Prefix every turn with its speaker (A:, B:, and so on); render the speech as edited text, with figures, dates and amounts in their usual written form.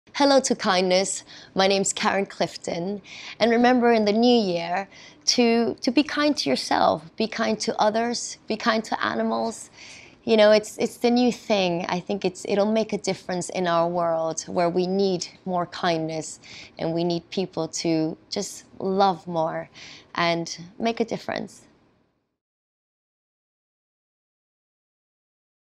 A: Hello to kindness. My name's Karen Clifton. And remember in the new year to be kind to yourself, be kind to others, be kind to animals. You know, it's the new thing. I think it'll make a difference in our world where we need more kindness and we need people to just love more and make a difference.